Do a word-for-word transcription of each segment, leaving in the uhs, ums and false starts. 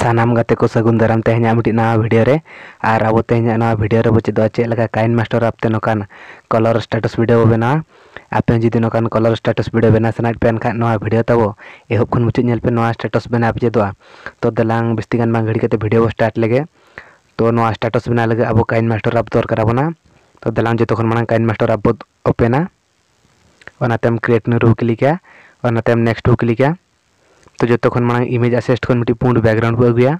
सानाम गाते को सगुन दाराम तेहना मिट्टी नवा वीडियो रे और अब तेहना नवा वीडियो रे बचे दो चेक लगा काइन मास्टर आपते नोकान कलर स्टेटस वीडियो बना आपे जुदी नोकान कलर स्टेटस वीडियो बना सनाय पेन खा नवा वीडियो तबो एहब खन मुचे नेल पे नवा स्टेटस बना बचे दो तो दलांग बिस्तिगान बांग घड़ी कते वीडियो स्टार्ट लेगे तो नवा स्टेटस बना लगे अब काइन मास्टर आप दरकार बना तो दलांग जो तखन मांग काइन मास्टर आप ओपेना ओनातेम क्रिएट नु क्लिका ओनातेम नेक्स्ट क्लिका तो जो तखन मांग इमेज असिस्ट खन मिट्टी पुंड बैकग्राउंड बो अगुया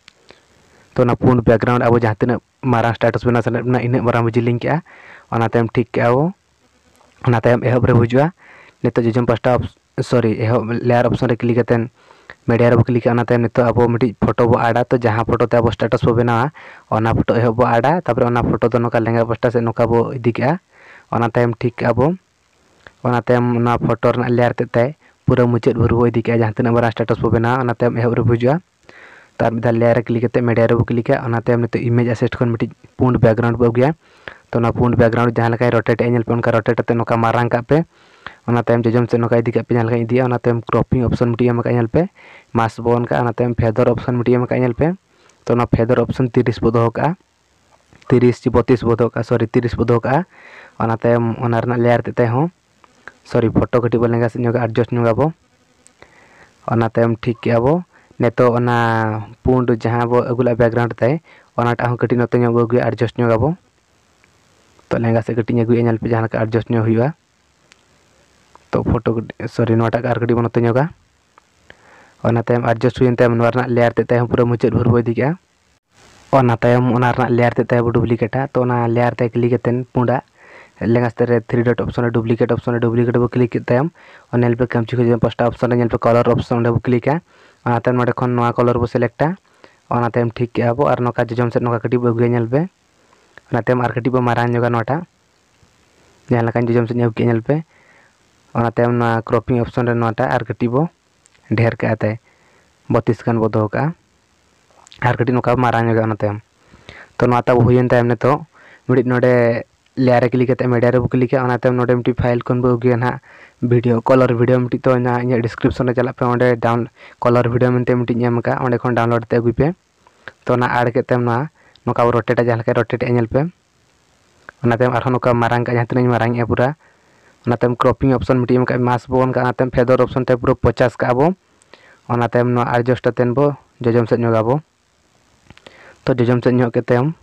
तो ना पुंड बैकग्राउंड अब जहाँ तीन मारा स्टेटस बना सना इन मारा बुझी लिंक के ओनातेम ठीक के वो ओनातेम एहब रे बुझुआ नितो जजम पास्टा सॉरी एहब लेयर ऑप्शन रे क्लिक करते मीडिया रे क्लिक ओनातेम नितो अब मिट्टी फोटो बो आड़ा तो जहाँ फोटो ते अब स्टेटस बो बना ओना फोटो एहब बो आड़ा तापर ओना फोटो तो नोका लेंगा पास्टा से नोका बो इदी के ओनातेम ठीक के अब ओनातेम ना फोटो रे लेयर ते पूरा मुचाद भर बो इदी के जहाँ तीन मारा स्टेटस बो बना ओनातेम एहब रे बुझुआ तार मिदा लेयर रे क्लिक करते मीडिया रे क्लिक ओनातेम नितो इमेज असिस्ट खन मिट्टी पुंड बैकग्राउंड बो गया तो ना पुंड बैकग्राउंड जहाँ लगा रोटेट एनल पे उनका रोटेट ते नोका मारांग का पे ओनातेम जजम से नोका इदी के पे जहाँ इदी ओनातेम क्रॉपिंग ऑप्शन मिट्टी एम का एनल पे मास बोन का ओनातेम फेदर ऑप्शन मिट्टी एम का एनल पे तो ना फेदर ऑप्शन तीस बो दो का तीस बत्तीस बो दो का सॉरी तीस बो दो का ओनातेम ओना रना लेयर ते हो सॉरी फोटो कटी बो लेंगा से एडजस्ट नुगा बो ओनातेम ठीक के अब नेतो ओना पुंड जहाँ बो अगुला बैकग्राउंड ते ओनाटा हो कटी नतो नो अगु एडजस्ट नुगा बो तो लेंगा से कटी अगु एनल पे जहाँ का एडजस्ट नो हुआ तो फोटो सॉरी नोटा कार कटी बो नतो नुगा ओनातेम एडजस्ट हुइन ते नोरा रना लेयर ते ते पूरा मुचाद भर बो इदी के ओनातेम ओना रना लेयर ते ते बो डुप्लीकेटा तो ओना लेयर ते क्लिक करते पुंडा लेंगास्ते रे three dot option duplicate option duplicate बो क्लिक करते हम और नेल पे कैमची को पांचटा ऑप्शन नेल पे कलर ऑप्शन बो क्लिक है ओनाते नोडे खन नवा कलर बो सिलेक्टा ओनाते हम ठीक के आबो और नोका जजम से नोका कटी बो नेल पे ओनाते हम आर कटी बो मारान जोगा नोटा जहां लका जजम से नेउ के नेल पे ओनाते हम ना क्रॉपिंग ऑप्शन रे नोटा आर कटी बो ढेर के आते बत्तीस खान बो दो का आर कटी नोका मारान जोगा ओनाते हम तो नोता बो हुयन टाइम ने तो मिडिट नोडे लेयर क्लिक करते मीडिया रे क्लिक ओनाते नोडे मिट्टी फाइल खन बो गया ना वीडियो कलर वीडियो मिट्टी तो ना इन डिस्क्रिप्शन रे चला पे ओंडे डाउन कलर वीडियो मेनते मिट्टी नेम का ओंडे खन डाउनलोड ते अगुई पे तो ना ऐड केते ना नोका रोटेट जहाँ लका रोटेट एनल पे ओनाते आर नोका मारांग का जहाँ तीन मारांग ए पूरा ओनाते क्रॉपिंग ऑप्शन मिट्टी एम का मास बोन का ओनाते फेदर ऑप्शन ते पूरा पचास का बो ओनाते नो एडजस्ट तेन बो जजम से नुगा बो तो जजम से नो केते हम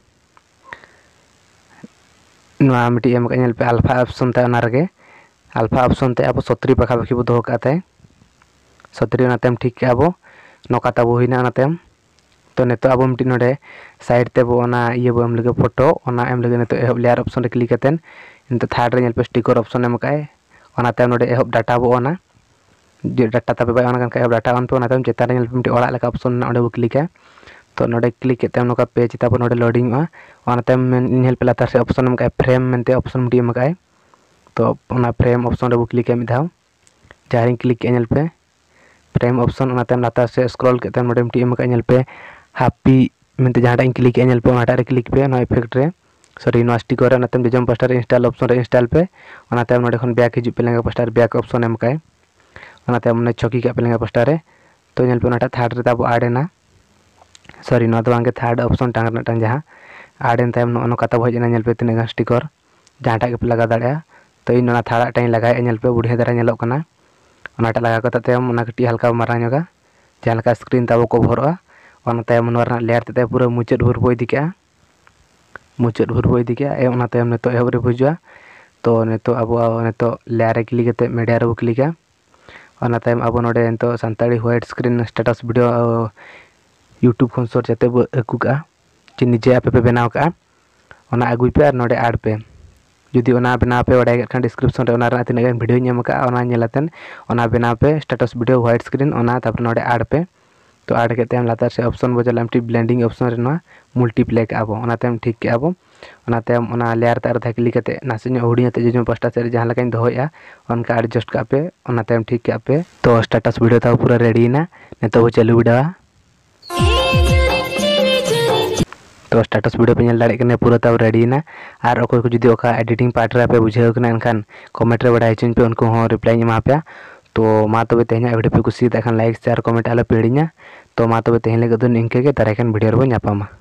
नवा मिट्टी एम का एनल पे अल्फा ऑप्शन ते ओना रगे अल्फा ऑप्शन ते अब सत्तरी पखा पखी बो दो काते सत्तरी ओनातेम ठीक के अब नोका तब हुईना ओनातेम तो नेतो अब मिट्टी नोडे साइड ते बो ओना ये बो एम लगे फोटो ओना एम लगे नेतो एहब लेयर ऑप्शन रे क्लिक करते नितो थर्ड रे नेल पे स्टिकर ऑप्शन एम काए ओनातेम नोडे एहब डाटा बो ओना जे डाटा तबे बाय ओना का एहब डाटा ऑन पे ओनातेम चेतान नेल पे मिट्टी ओड़ा लेका ऑप्शन ओंडे बो क्लिक है तो नोडे क्लिक करते नोका पेज तब नोडे लोडिंग आ ओनातेम नेल पे लातार से ऑप्शन एम काए फ्रेम मेनते ऑप्शन मिट्टी एम काए तो ओना फ्रेम ऑप्शन रे बो क्लिक मिद धाव जहाँ क्लिक एनल पे फ्रेम ऑप्शन ओनाते लातार से स्क्रॉल करते नोडे मिट्टी एम का एनल पे हैप्पी मेनते जहाँ टाइम क्लिक एनल पे ओनाटा रे क्लिक पे नो इफेक्ट रे सॉरी नो स्टिकर ओनाते जजम पास्टा रे इंस्टॉल ऑप्शन रे इंस्टॉल पे ओनाते नोडे खन बैक हिजु पे लेंगा पास्टा रे बैक ऑप्शन एम काए ओनाते हमने छकी का पे लेंगा पास्टा रे तो एनल पे ओनाटा थर्ड रे ताबो आडेना सॉरी नो दो बांगे थर्ड ऑप्शन टांग टांग जहाँ आडेन तायम नो नोका तब हजना एनल पे तिना स्टिकर जहाँ टाइम पे लगा दाड़ा तो इन थाड़ा टाइम लगा एनल पे बुढ़िया दारा नेलोग कना ओनाटा लगा करते तयम ओना कटी हल्का मारा जोगा जहाँ लका स्क्रीन ताबो कभर ओना तयम नोरा लेयर ते पूरा मुचाद भर बो इदी के मुचाद भर बो इदी के ए ओना तयम नेतो एहब रे बुझुआ तो नेतो अब नेतो लेयर रे क्लिक करते मीडिया रे क्लिक ओना तयम अब नोडे नेतो Santali white screen status video YouTube खन सर्च जाते बो अगु का जे निजे आपे पे बनाव का ओना अगुई पे और नोडे ऐड पे जुदी ओना बना पे बाय खान डिस्क्रिप्शन रे ओना तीन गन वीडियो नेम का ओना नेलातन ओना बना पे स्टेटस वीडियो व्हाइट स्क्रीन ओना तापर नोडे ऐड पे तो ऐड केते हम लातार से ऑप्शन बो चला मिट्टी ब्लेंडिंग ऑप्शन रे ना मल्टीप्लाई का आबो ओना तेम ठीक के आबो ओना तेम ओना लेयर तार धा क्लिक करते नासे नो हुडियाते जजम पास्टा से जहाँ लकाइन दोया ओनका एडजस्ट का पे ओना तेम ठीक के पे तो स्टेटस वीडियो ता पूरा रेडी ना नेतो बो चालू वीडियो तो स्टेटस वीडियो पे नेल दाड़े कने पूरा तब रेडी ना और अकोय को जुदी ओका एडिटिंग पार्ट रे पे बुझाव कना एनखान कमेंट रे बडाय चिन पे उनको हो रिप्लाई एमा पे तो मा तबे तेहना वीडियो पे कुसी तखन लाइक शेयर कमेंट आलो पेड़िना तो मा तबे तेहें लगे दो निंके के दारायकान वीडियो रे बो ᱧᱟᱯᱟᱢᱟ।